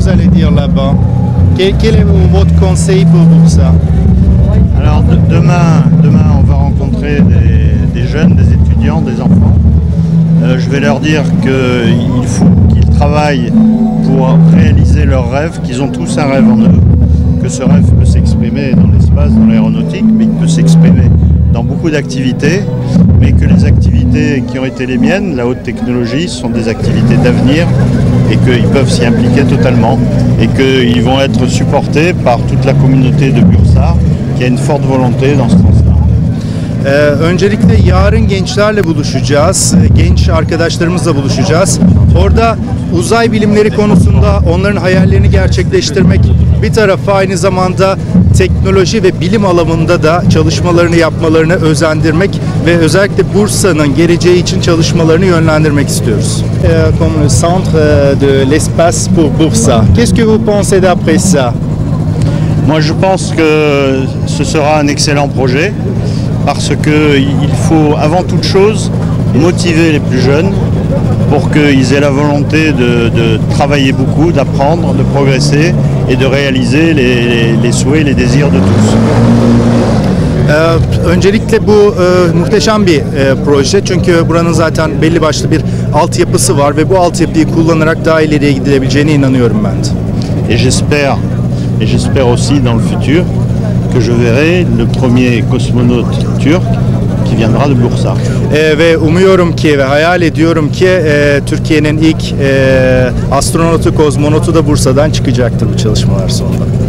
vous allez dire là-bas? Quel est votre conseil pour Bursa? Alors demain, on va rencontrer des jeunes, des étudiants, des enfants. Je vais leur dire qu'il faut qu'ils travaillent pour réaliser leurs rêves, qu'ils ont tous un rêve en eux, que ce rêve peut s'exprimer dans l'espace, dans l'aéronautique, mais qu'il peut s'exprimer dans beaucoup d'activités, mais que les activités qui ont été les miennes, la haute technologie, sont des activités d'avenir et qu'ils peuvent s'y impliquer totalement et qu'ils vont être supportés par toute la communauté de Bursa qui a une forte volonté dans ce sens-là. Öncelikle yarın gençlerle buluşacağız, genç arkadaşlarımızla buluşacağız. Orada uzay bilimleri konusunda onların hayallerini gerçekleştirmek bir tarafa, aynı zamanda teknoloji ve bilim alanında da çalışmalarını yapmalarını özendirmek ve özellikle Bursa'nın geleceği için çalışmalarını yönlendirmek istiyoruz. Comme le centre de l'espace pour Bursa. Qu'est-ce que vous pensez d'après ça? Moi je pense que ce sera un excellent projet parce qu'il faut avant toute chose motiver les plus jeunes pour qu'ils aient la volonté de travailler beaucoup, d'apprendre, de progresser et de réaliser les souhaits, les désirs de tous. Öncelikle bu muhteşem bir proje, çünkü buranın zaten belli başlı bir altyapısı var ve bu altyapıyı kullanarak daha ileriye gidilebileceğine inanıyorum ben de. Et j'espère aussi dans le futur que je verrai le premier cosmonaute turc qui viendra de Bursa. Ve umuyorum ki ve hayal ediyorum ki Türkiye'nin ilk astronotu, kozmonotu da Bursa'dan çıkacaktır bu çalışmalar sonunda.